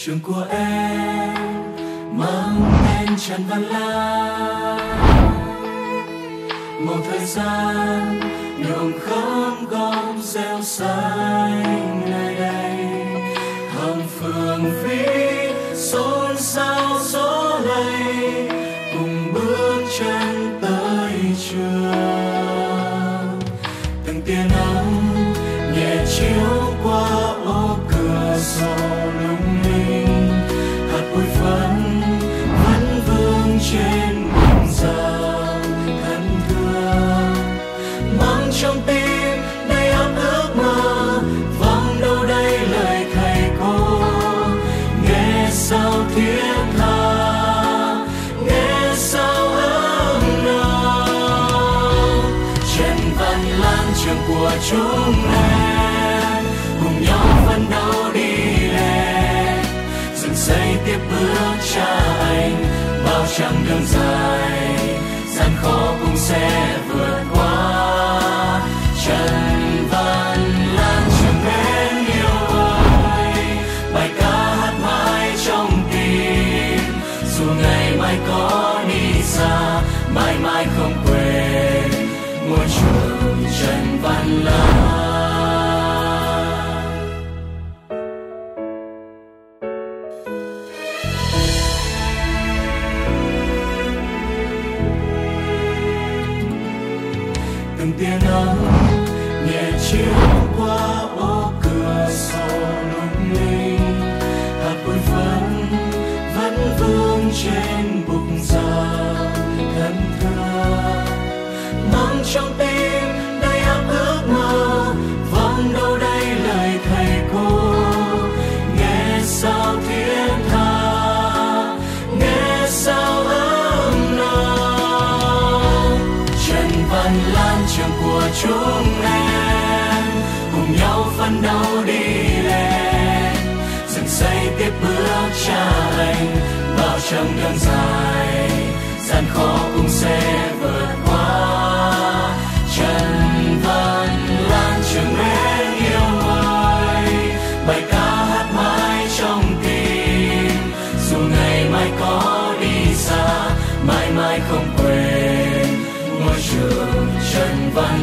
trường của em mang tên Trần Văn Lan. Một thời gian nhuộm khóm gom rêu xanh nơi đây, hàng phường vĩ xôn xao gió lầy cùng bước chân tới trường. Từng tia nắng nhẹ chiếu qua ô cửa sổ lung linh, hạt bụi phấn vẫn vương trên bụng rào thân thương, mang trong tim đầy ấp ước mơ. Vang đâu đây lời thầy cô, nghe sao thiết tha, nghe sao ấm nồng. Trần Văn Lan trường của chúng em, cùng nhau phấn đấu đi lên, dựng xây tiếp bước cha anh. Bao chặng đường dài, gian khó cũng sẽ vượt qua. Trần Văn Lan trường em yêu ơi, bài ca hát mãi trong tim. Dù ngày mai có đi xa, mãi mãi không quên ngôi trường Trần Văn Lan. Từng tia nắng nhẹ chiếu qua ô cửa sổ lung linh, hạt bụi phấn vẫn vương trên bụng rào thân thương, mang trong tim đầy ấp ước mơ. Vang đâu đây lời thầy cô, nghe sao thiết tha, nghe sao ấm nồng. Trần Văn Lan trường của chúng em, cùng nhau phấn đấu đi lên, dựng xây tiếp bước cha anh. Bao chặng đường dài, gian khó cũng sẽ vượt qua. Trần Văn Lan trường em yêu ơi, bài ca hát mãi trong tim. Dù ngày mai có đi xa, mãi mãi không quên ngôi trường Trần Văn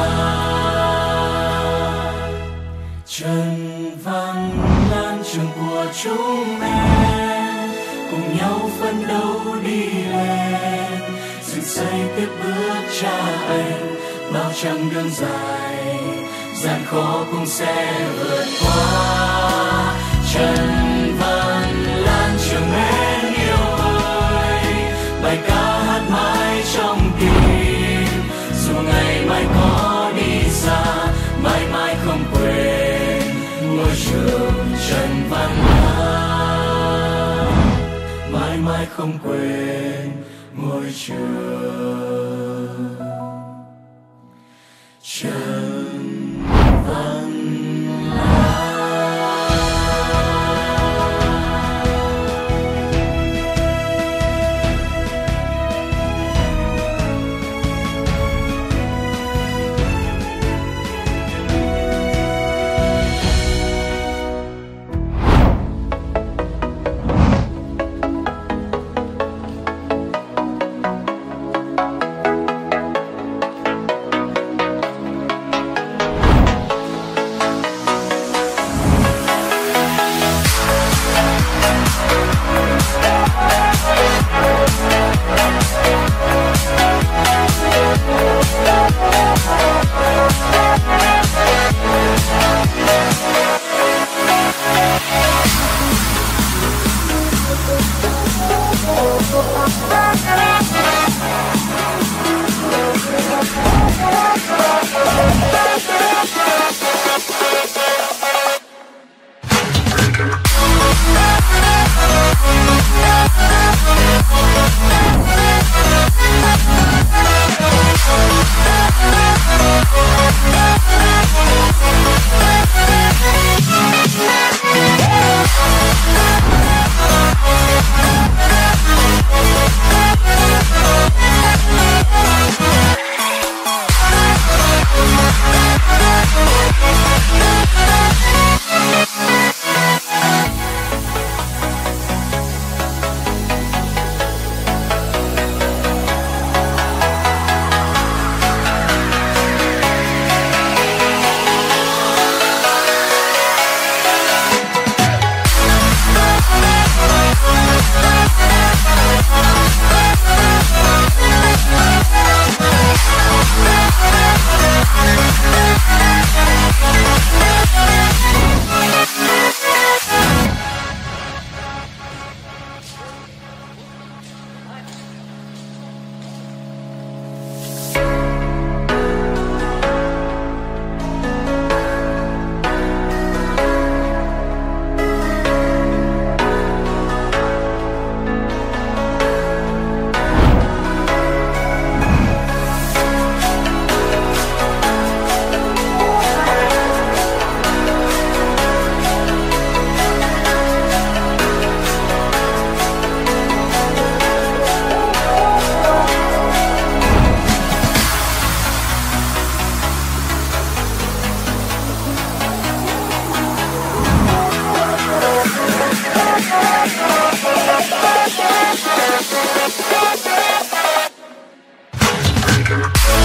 Lan. Trần Văn Lan trường của chúng em, cùng nhau phấn đấu đi lên, dựng xây tiếp bước cha anh. Bao chặng đường dài, gian khó cũng sẽ vượt qua. Trần Văn Lan trường em yêu ơi, bài ca hát mãi trong tim. Dù ngày mai có đi xa, mãi mãi không quên ngôi trường Trần Văn Lan. Mãi mãi không quên ngôi trường Trần Văn Lan. Hãy subscribe cho kênh Ghiền Mì Gõ để không bỏ lỡ